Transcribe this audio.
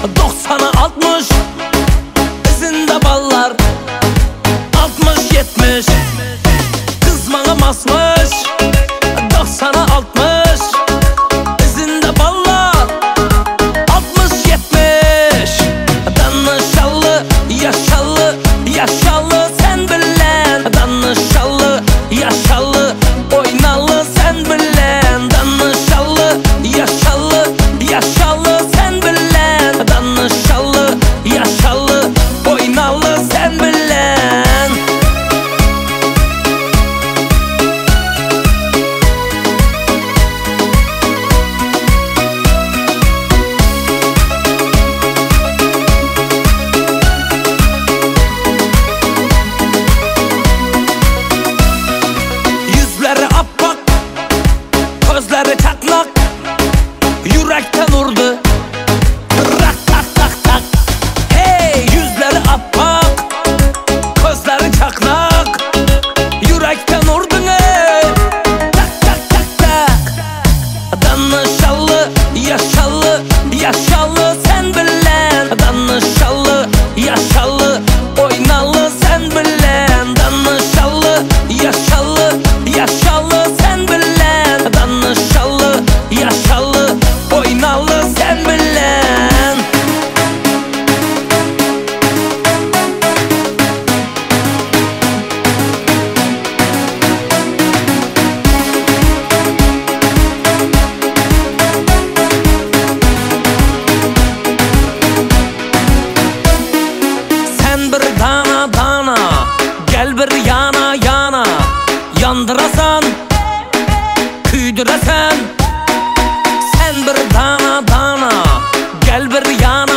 90'a 60 izinde ballar 60-70 kız bana basmış 90'a 60 izinde ballar 60-70 danışallı yaşallı yaşallı sen bilen danışallı yaşallı oynalı sen bilen danışallı yaşallı yaşallı sen bilen danışallı yaşallı oynalı sen bilen yüzleri appak gözleri çatlak yürekten vurdu rak tak tak tak hey yüzleri appak gözleri çatlak yürekten vurdun ey tak tak tak tak danışallı yaşallı yaşallı sen bilen danışallı yaşallı oynalı sen bilen danışallı yaşallı yaşallı sen bilen danışallı yaşallı oynalı sen bilen sen bir dana dana gel bir yana yana yandırasan küydüresen sen bir dana dana gel bir yana